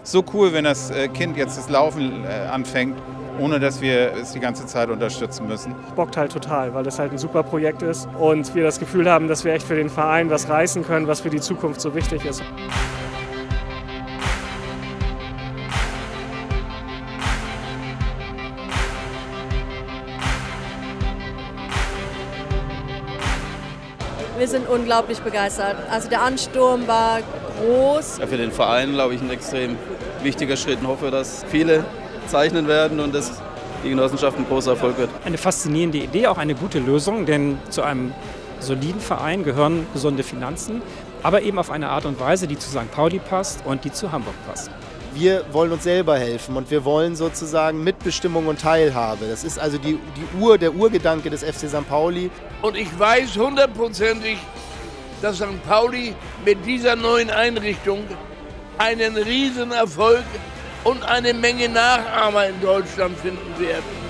so cool, wenn das Kind jetzt das Laufen anfängt, ohne dass wir es die ganze Zeit unterstützen müssen. Bockt halt total, weil das halt ein super Projekt ist und wir das Gefühl haben, dass wir echt für den Verein was reißen können, was für die Zukunft so wichtig ist. Wir sind unglaublich begeistert. Also der Ansturm war groß. Ja, für den Verein, glaube ich, ein extrem wichtiger Schritt und hoffe, dass viele zeichnen werden und dass die Genossenschaft ein großer Erfolg wird. Eine faszinierende Idee, auch eine gute Lösung, denn zu einem soliden Verein gehören gesunde Finanzen, aber eben auf eine Art und Weise, die zu St. Pauli passt und die zu Hamburg passt. Wir wollen uns selber helfen und wir wollen sozusagen Mitbestimmung und Teilhabe. Das ist also der Urgedanke des FC St. Pauli. Und ich weiß hundertprozentig, dass St. Pauli mit dieser neuen Einrichtung einen Riesenerfolg und eine Menge Nachahmer in Deutschland finden wird.